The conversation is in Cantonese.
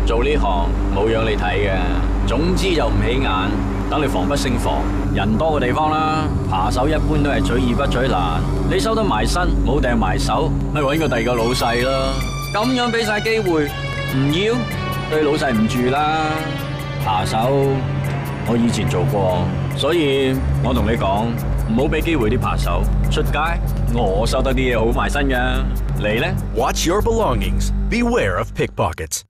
做呢行冇樣你睇嘅，總之就唔起眼，等你防不勝防。人多嘅地方啦，扒手一般都係嘴易不嘴難。你收得埋身，冇掟埋手，咪揾個第二個老細咯。咁樣俾晒機會，唔要對老細唔住啦。扒手我以前做過，所以我同你講，唔好俾機會啲扒手出街。我收得啲嘢好埋身㗎，你呢？ Watch your belongings. Beware of pickpockets.